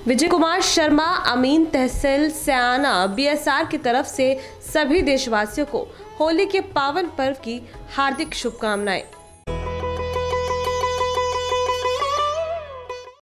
विजय कुमार शर्मा, अमीन तहसील सयाना, BSR की तरफ से सभी देशवासियों को होली के पावन पर्व की हार्दिक शुभकामनाएं।